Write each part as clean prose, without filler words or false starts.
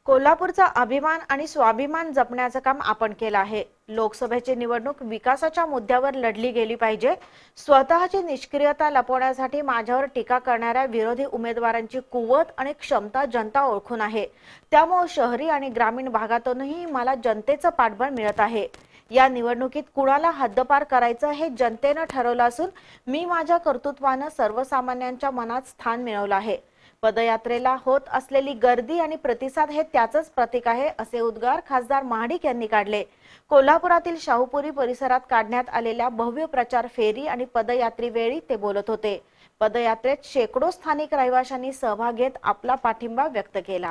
कोल्हापूरचा अभिमान आणि स्वाभिमान जपण्याचं काम आपण केलं आहे। लोकसभेची निवडणूक विकासाच्या मुद्द्यावर लढली गेली पाहिजे। स्वतःची निष्क्रियता लपवण्यासाठी माझ्यावर टीका करणाऱ्या विरोधी उमेदवारांची कुवत आणि क्षमता जनता ओळखून आहे। त्यामुळे शहरी आणि ग्रामीण भागातूनही मला जनतेचं पाठबळ मिळत आहे। या निवडणुकीत कुणाला हद्दपार करायचं हे जनतेने ठरवलं असून मी माझ्या कर्तृत्वाने सर्वसामान्यांच्या मनात स्थान मिळवलं आहे। पदयात्रेला होत असलेली गर्दी आणि प्रतिसाद हे त्याचंच प्रतीक आहे, असे उद्गार खासदार महाडिक यांनी काढले। कोल्हापुरातील शाहूपुरी परिसरात काढण्यात आलेल्या भव्य प्रचार फेरी आणि पदयात्रेवेळी ते बोलत होते। पदयात्रेत शेकडो स्थानिक रहिवाशांनी सहभाग घेत आपला पाठिंबा व्यक्त केला।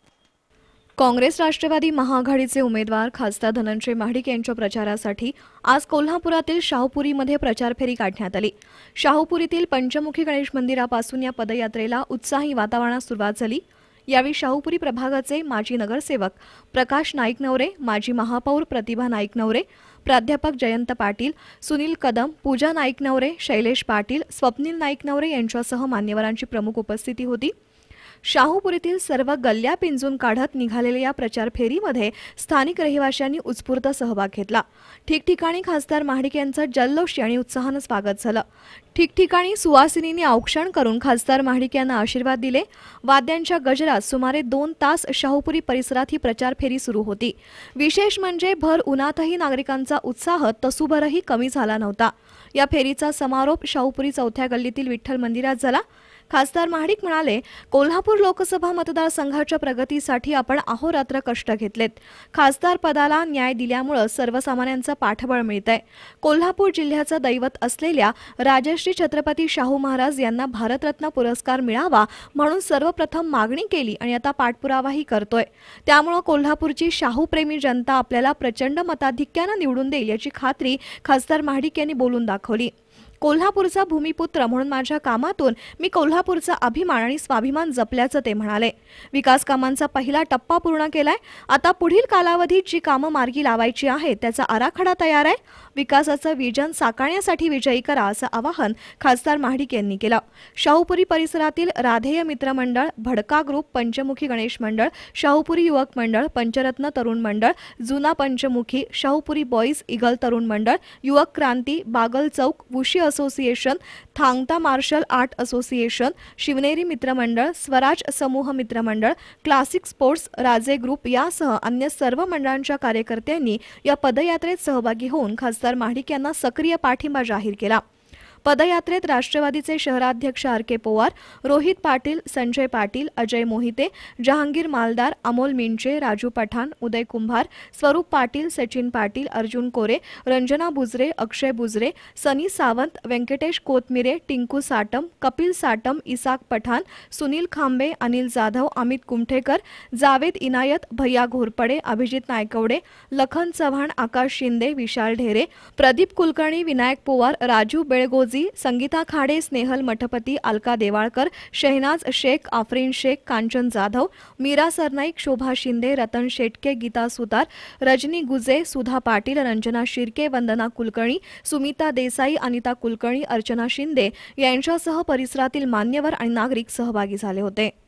काँग्रेस राष्ट्रवादी महाआघाडीचे उमेदवार खासदार धनंजय महाडिक यांच्या प्रचारासाठी आज कोल्हापुरातील शाहूपुरीमध्ये प्रचार फेरी काढण्यात आली। शाहूपुरीतील पंचमुखी गणेश मंदिरापासून या पदयात्रेला उत्साही वातावरणात सुरुवात झाली। यावेळी शाहूपुरी प्रभागाचे माजी नगरसेवक प्रकाश नाईक नवरे, माजी महापौर प्रतिभा नाईक नवरे, प्राध्यापक जयंत पाटील, सुनील कदम, पूजा नाईक नवरे, शैलेश पाटील, स्वप्नील नाईक नवरे यांच्यासह मान्यवरांची प्रमुख उपस्थिती होती। शाहूपुरीतील सर्व गल्ल्या पिंजून काढत निघालेल्या या प्रचार फेरीमध्ये स्थानिक रहिवाशांनी उत्स्फूर्त सहभाग घेतला। ठिकठिकाणी खासदार महाडिक यांचं जल्लोष आणि उत्साहाने स्वागत झालं। ठिकठिकाणी सुवासिनींनी औक्षण करून खासदार महाडिक यांना आशीर्वाद दिले। वाद्यांच्या गजरात सुमारे 2 तास शाहूपुरी परिसरात ही प्रचार फेरी सुरू होती। विशेष म्हणजे भर उन्हातही नागरिकांचा उत्साह तसूभरही कमी झाला नव्हता। या फेरीचा समारोप शाहूपुरी चौथ्या गल्लीतील विठ्ठल मंदिरात झाला। खासदार महाडिक म्हणाले, कोल्हापूर लोकसभा मतदारसंघाच्या प्रगतीसाठी आपण अहोरात्र कष्ट घेतलेत। खासदार पदाला न्याय दिल्यामुळे सर्वसामान्यांचा पाठबळ मिळतंय। कोल्हापूर जिल्ह्याचं दैवत असलेल्या राजश्री छत्रपती शाहू महाराज यांना भारतरत्न पुरस्कार मिळावा म्हणून सर्वप्रथम मागणी केली आणि आता पाठपुरावाही करतोय। त्यामुळे कोल्हापूरची शाहूप्रेमी जनता आपल्याला प्रचंड मताधिक्याने निवडून देईल याची खात्री खासदार महाडिक यांनी बोलून दाखवली। कोल्हापूरचा भूमिपुत्र म्हणून माझ्या कामातून मी कोल्हापूरचा अभिमान आणि स्वाभिमान जपल्याचं ते म्हणाले। विकास कामांचा पहिला टप्पा पूर्ण केलाय। आता पुढील कालावधीत जी कामं मार्गी लावायची आहेत त्याचा आराखडा तयार आहे। विकासाचं विजन साकारण्यासाठी विजयी करा असं आवाहन खासदार महाडिक यांनी केलं। शाहूपुरी परिसरातील राधेय मित्र मंडळ, भडका ग्रुप, पंचमुखी गणेश मंडळ, शाहूपुरी युवक मंडळ, पंचरत्न तरुण मंडळ, जुना पंचमुखी, शाहूपुरी बॉईज ईगल तरुण मंडळ, युवक क्रांती, बागल चौक, wushu association, Thang-Ta martial art association, Shivneri मित्रमंडळ, स्वराज समूह मित्रमंडळ, क्लासिक स्पोर्ट्स, राजे ग्रुप यासह अन्य सर्व मंडळांच्या कार्यकर्त्यांनी या पदयात्रेत सहभागी होऊन खासदार महाडिक यांना सक्रिय पाठिंबा जाहीर केला। पदयात्रेत राष्ट्रवादीचे शहराध्यक्ष आर.के. पवार, रोहित पाटील, संजय पाटील, अजय मोहिते, जहांगीर मालदार, अमोल मिंचे, राजू पठाण, उदय कुंभार, स्वरूप पाटील, सचिन पाटील, अर्जुन कोरे, रंजना बुजरे, अक्षय बुजरे, सनी सावंत, व्यंकटेश कोतमिरे, टिंकू साटम, कपिल साटम, इसाक पठाण, सुनील खांबे, अनिल जाधव, अमित कुमठेकर, जावेद इनायत, भैया घोरपडे, अभिजित नायकवडे, लखन चव्हाण, आकाश शिंदे, विशाल ढेरे, प्रदीप कुलकर्णी, विनायक पवार, राजू बेळगोजी, संगीता खाडे, स्नेहल मठपती, अलका देवाळकर, शहनाज शेख, आफरीन शेख, कांचन जाधव, मीरा सरनाईक, शोभा शिंदे, रतन शेटके, गीता सुतार, रजनी गुजे, सुधा पाटील, रंजना शिर्के, वंदना कुलकर्णी, सुमिता देसाई, अनिता कुलकर्णी, अर्चना शिंदे यांच्यासह परिसरातील मान्यवर आणि नागरिक सहभागी झाले होते।